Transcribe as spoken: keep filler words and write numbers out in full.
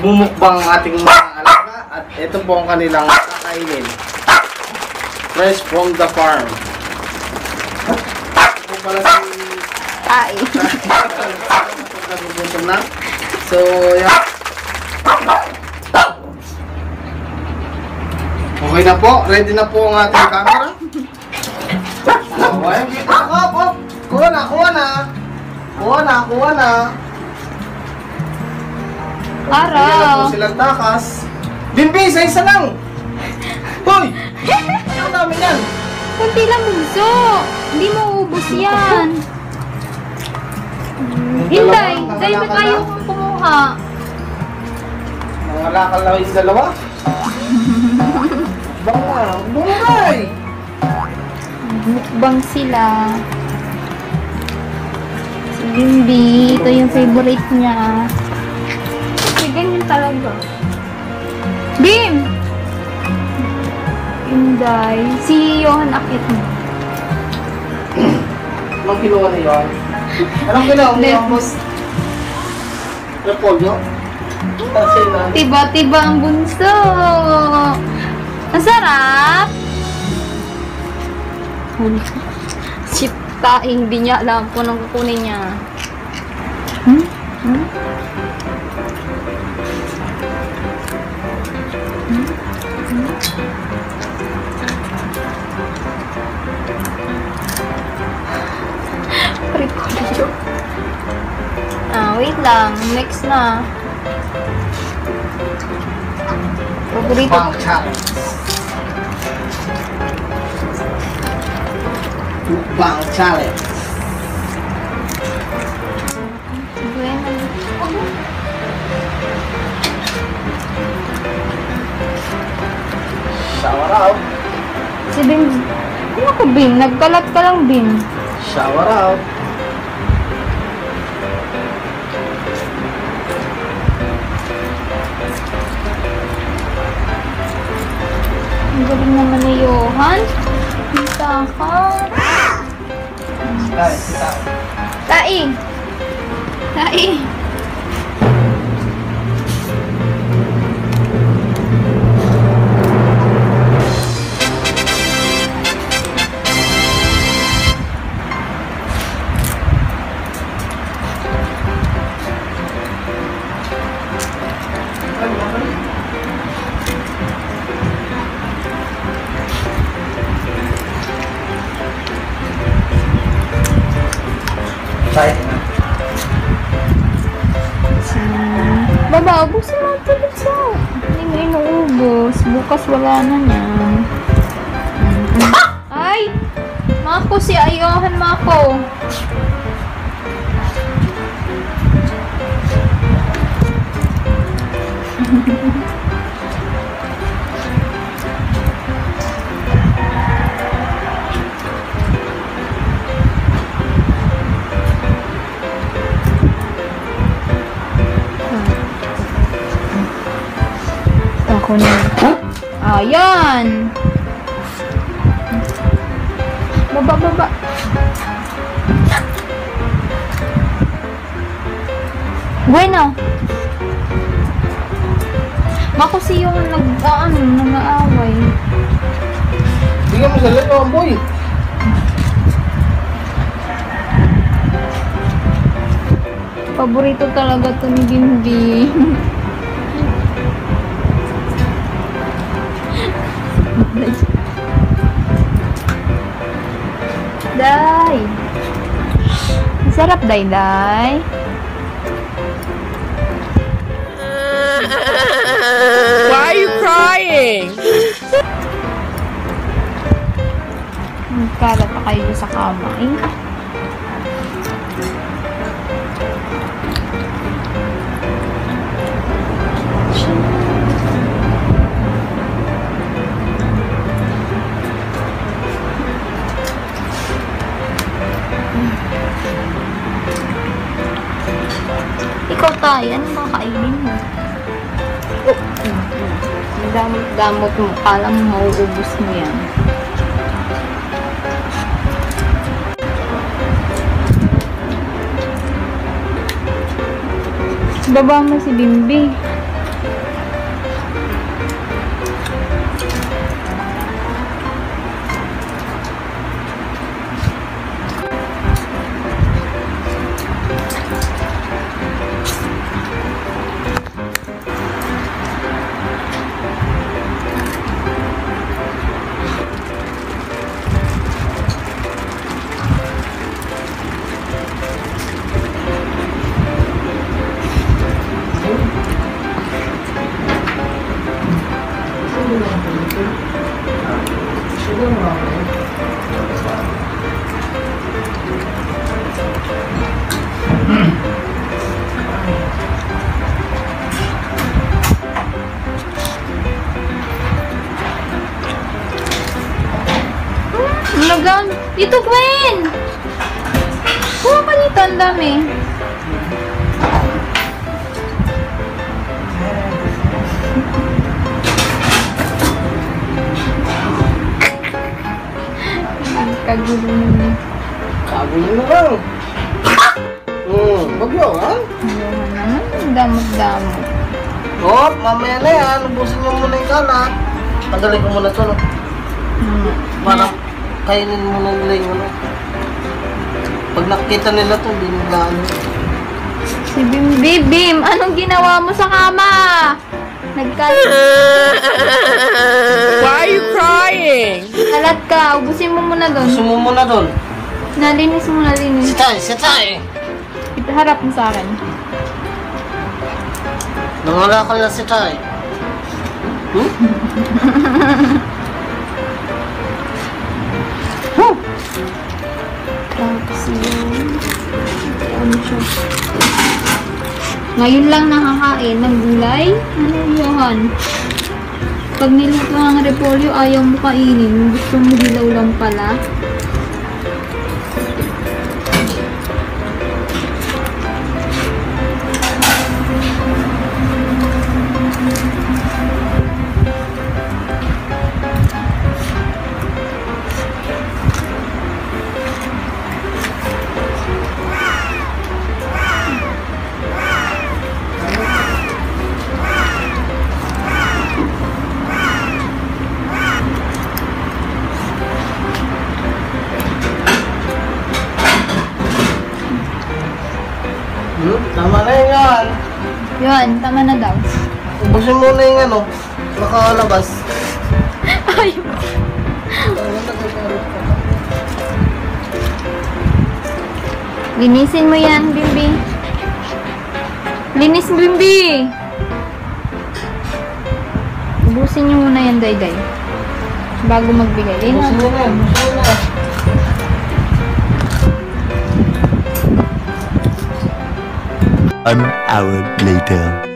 Magmumukbang ang ating mga alaga at ito po ang kanilang kakainin. Fresh from the farm. Ito pala si... Ay. Nagugutom na. So, yeah. Okay na po. Ready na po ang ating camera. Okay. Ako, po. Kuha na, kuha na. Kuha na, kuha na. Araw. Ayan na po silang takas. Bimbi, sa isa lang. Hoy! Ang dami yan. Kunti lang, bunso. Hindi mo ubos yan. Hinday, sa'yo ba't ayaw kong kumuha? Nangalakal lang yung dalawa. Baka, bumay! Mukbang sila. Si Bimbi, ito yung favorite niya. Kasi ganyan talaga. Bim! Hinday, si Johan akit mo. Anong kinuha na yun? Anong kinuha mo yun? Repolyo? Kasi na. Tiba-tiba ang bunso. Ang sarap. Si Taing, hindi niya alam kung anong kukunin niya. Hmm? Hmm? Hmm? Hmm? Repolyo. Ah, wait lang. Next na. Paborito. Mukbang challenge. Mukbang challenge. Bueno. Shower out. Si Bim. Ano ko, Bim? Nagkalat ka lang, Bim. Shower out. Ang galing naman ni Johan. Kita ka. Guys, kita. Taing. Taing. Kahit na. Baba, ubusin mo ito, Bitso. Hindi mo inuubos. Bukas wala na yan. Ay! Mako si Ayohan, Mako. Ako na. Ayan. Baba, baba. Bueno. Mako si yung nag-ano, nang-aaway. Bigyan mo sa lalo ang boy. Paborito talaga to ni Bimbi. Day. Sarap, Day, Day. Why are you crying? Magkalat pa kayo sa kama, eh. Ikaw tayo, ano ba kainin mo? Oh, ang damot-damot mo, kala mo mauubos mo yan. Baba mo si Bimbi. Ito, Gwen! Kuha ka nito, ang dami. Kagulo mo. Kagulo na lang. Hmm, bagyo, ha? Ayun naman, ang damot-damot. Oh, mamaya na yan. Ubusin mo muna yung kalat. Tanggalin ko muna ito, no? Hmm. Para kainin muna nila yung ano. Pag nakita nila ito, hindi nila ano. Si Bim Bim, Bim, anong ginawa mo sa kama? Nagkalat Why are you crying? ka. Ubusin mo muna Gusto doon. mo muna doon. Nalinis mo, nalinis. Sitay, sitay! Harap mo sa akin. Nangalakal na sitay. Hmm? Huh? Tapos yun. Ano siya? Ngayon lang nakakain ng gulay? Ano yun? Pag niluto ang repolyo, ayaw mo kainin. Gusto mo dilaw lang pala. Hmm? Tama na yun yan. Yun, tama na daw. Ubusin muna yung ano. Nakalabas. Ayaw. Linisin mo yan, Bimbi. Linis, Bimbi! Ubusin niyo muna yan, Dayday. Bago magbigay. Linis. Ubusin mo na yan. Ubusin mo na. An hour later.